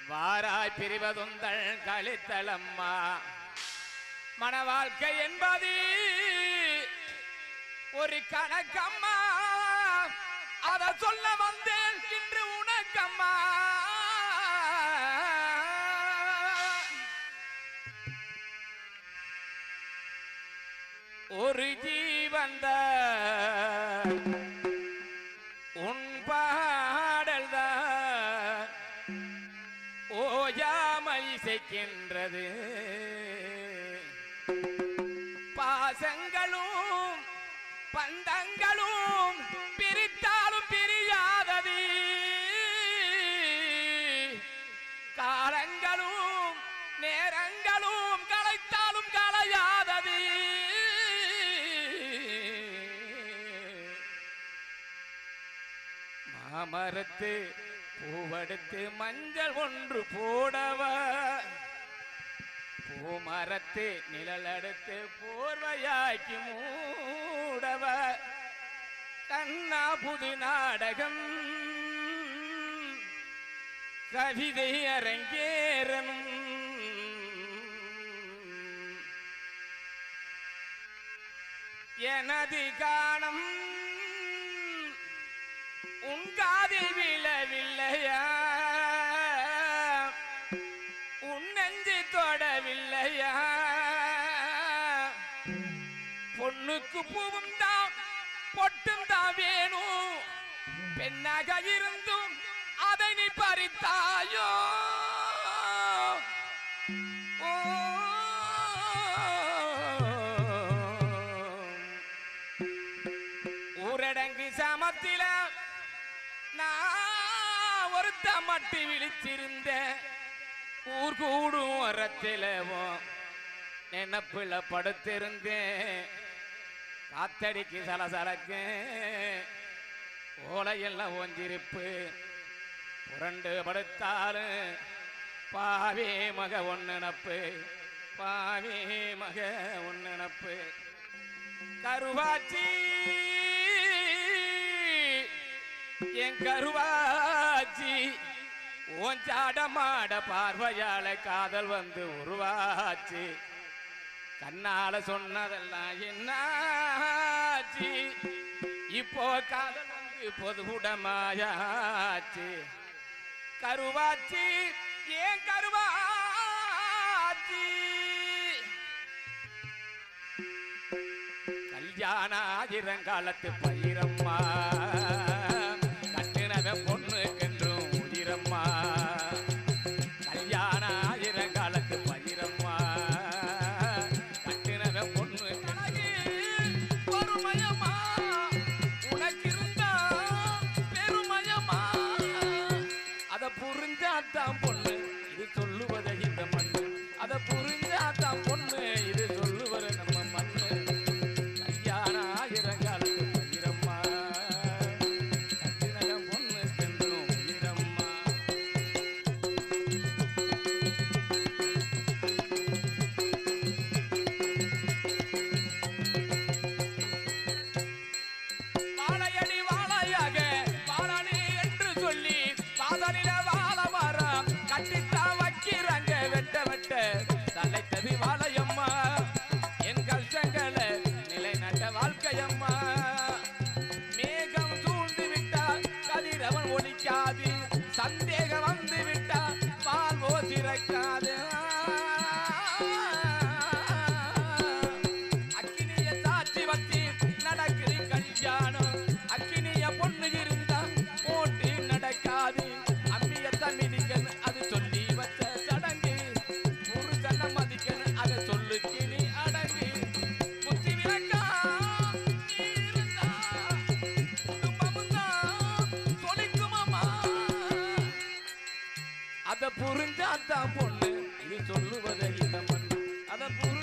வாராய் பிரிவதுந்தள் கழித்தலம்மா மன வாழ்க்கை என்பது ஒரு கணக்கம்மா அத சொல்ல வந்தேன் இன்று உனக்கம்மா ஒரு ஜீவந்த உன் பாடல்தான் ஓயாமல் இசைக்கின்றது பாசங்களும் பந்தங்களும் பிரித்தாலும் பிரியாதது காலங்களும் நேரங்களும் களைத்தாலும் களையாதது மாமரத்து பூவெடுத்து மஞ்சள் ஒன்று போடவ பூமரத்து நிழல் எடுத்து போர்வையாக்கி மூடவ கண்ணா புது நாடகம் கவிதை அரங்கேறனும் எனது காணம் உன் காதில் விழவில்லையா உன் நெஞ்சு தொடவில்லையா பொண்ணுக்கு பூவும் தான் பொட்டும் தான் வேணும் பெண்ணாக இருந்தும் அதை நீ பறித்தாயோ ஊரடங்கு சமத்தில நான் ஒருத்த மட்டி விழிச்சிருந்த ஊர் கூடும் வரத்திலவும் நினப்புல படுத்திருந்தேன் காத்தடிக்கு சலசலக்கு ஓலையெல்லாம் ஒஞ்சிருப்பு புரண்டு படுத்தாலும் பாவே மக ஒன்னினப்பு பாவே மக ஒன்னினப்பு கருவாச்சி என் கருவாச்சி உன் சாடமாட பார்வையால காதல் வந்து உருவாச்சு கண்ணால சொன்னதெல்லாம் என்னாச்சு இப்போ காதல் வந்து பொதுவுடமாயாச்சு கருவாச்சி ஏன் கருவாச்சி கல்யாண ஆயிரங்காலத்து பயிரம்மா கட்டினவ பொண்ணுக்கென்றும் உயிரம்மா கல்யாண ஆயிரங்காலத்து பயிரம்மா கட்டினவ பொண்ணு பொறுமயமா உனக்கு இருந்தா பெருமயமா அத புரிஞ்சாத்தான் பொண்ணு இது சொல்லுவதை இந்த மண்ணு அத புரிஞ்சாத்தான் பொண்ணு இது சொல்லுவது நம்ம மண்ணு கல்யாண ஆயிரங்காலத்து பயிரம்மா கட்டினவ பொண்ணுக்கென்றும் உயிரம்மா வாழையடி வாழையாக வாழனே என்று சொல்லி வாசலில வாழ மரம் கட்டித்தான் வைக்கிறாங்க வெட்ட வெட்ட தலைத்தது வாழையம்மா என் கஷ்டங்களை நிலைநட்ட வாழ்க்கையம்மா மேகம் சூழ்ந்து விட்டால் கதிரவன் ஒலிக்காது சந்தேகம் வந்து விட்டால் வாழ்வோ திறக்காது அக்கினிய சாட்சி வச்சு நடக்குது கல்யாணம் அக்கினிய பொண்ணு இருந்தா போட்டு நடக்காது அம்மியத்தான் மிதிக்கணும் அது சொல்லி வச்ச சடங்கு புருஷனை மதிக்கணும் அதை சொல்லுக்கு நீ அடங்கு புத்தி விளக்கா நீ இருந்தா குடும்பமும் தான் சொலிக்குமாமா அத புரிஞ்சாத்தான் பொண்ணு இது சொல்லுவதை இந்த மண்ணு அத